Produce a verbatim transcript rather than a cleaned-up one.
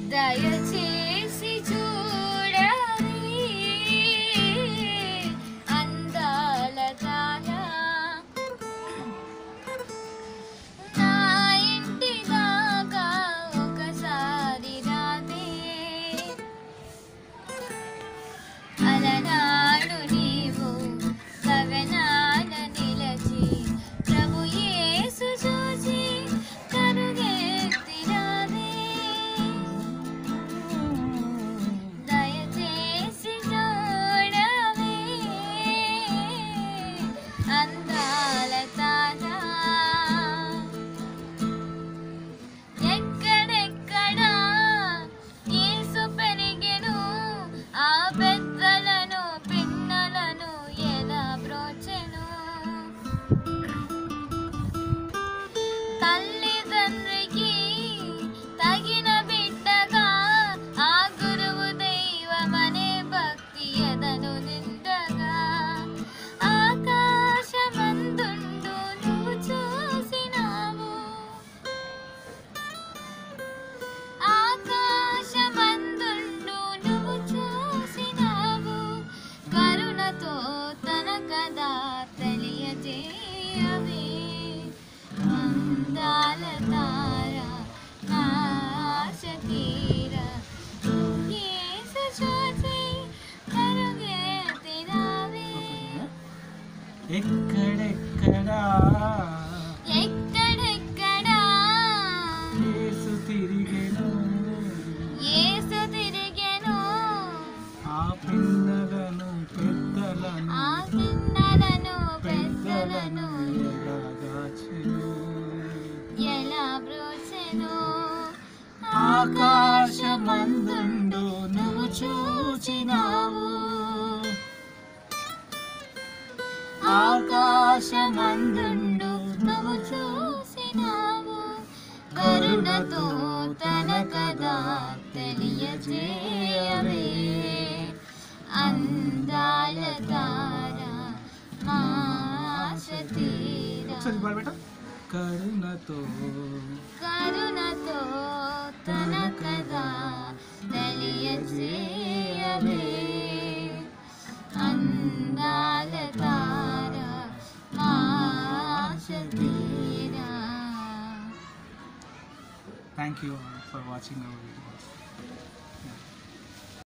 దయచేసి చూడవే అందాల తార నా ఇంటి దాకా ఒకసారి రావే అలనాడు నీవు గగనాన నిలచి ప్రభు యేసు చూసి కరుగెత్తి రావే దయచేసి చూడవే అందాల తార ఎక్కడెక్కడా యేసు పెరిగెను ఆ పెద్దలను పిన్నలను ఎలా బ్రోచెను తల్లిదండ్రికి తగిన బిడ్డగా ఆ గురువు దైవమనే భక్తి ఎదను నిండగా ఆకాశమందుండు నువ్వు చూసినావు ఆకాశమందుండు నువ్వు చూసినావు కరుణతో తన కదా తెలియజేయవే అందాల తార నా ఆశ తీర యేసు చూసి కరుగెత్తి రావే ఎక్కడెక్కడా ఎక్కడెక్కడా యేసు తిరిగెను యేసు తిరిగెను ఆ పిల్లలను పెద్దలను ఆ పిన్నలను పెద్దలను పెద్దలను ఎలాగాచెను ఎలా బ్రోచెను ఆకాశమందుండు నువ్వు చూచినావు ఆకాశమందుండు నువ్వు చూసినావు కరుణతో తన కదా తెలియజేయవే అందాల తార మా ఆశ తీర ఒకసారి పాడు బేటా. కరుణతో కరుణతో తన కదా తెలియజేయవే అందాల తార మా ఆశ తీర thank you for watching our videos.